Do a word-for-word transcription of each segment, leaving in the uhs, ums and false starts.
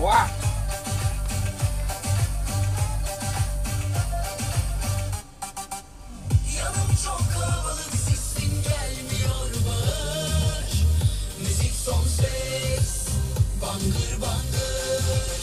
Vah! Yanım çok kalabalık, sesin gelmiyor bağır. Müzik son ses, bangır bangır.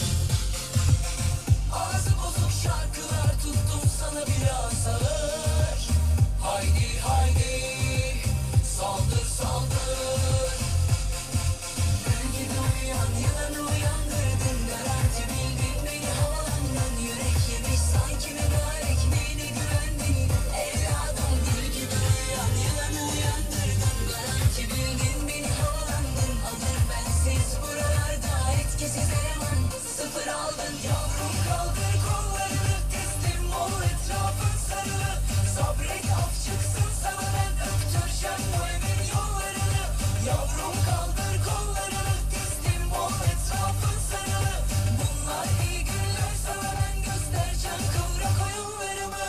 Ağzı bozuk şarkılar tuttum sana biraz ağır. Haydi haydi, saldır saldır. Gül gibi uyan, yılanı uyandırdın. Garanti bildin beni, havalandın. Yürek yemiş sanki mübarek, neyine güvendin? Evladım gül gibi uyan, yılanı uyandırdın. Garanti bildin beni, havalandın. Alır bensiz buralarda etkisiz eleman. Sıfır aldın yavrum, kaldır kollarını. Teslim ol, etrafın sarılı. Sabret, af çıksın sana, ben öptüreceğim bu evin yollarını. Yavrum kaldır kollarını. Teslim ol, etrafın sarılı. Bunlar iyi günler, sana ben göstereceğim kıvrak oyunlarımı.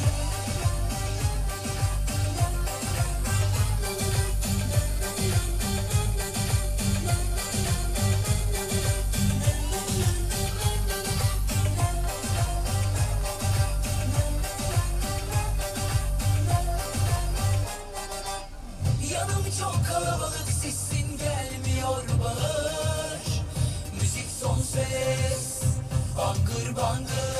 Yanım çok kalabalık, sesin gelmiyor bağır. Müzik son ses, bangır bangır.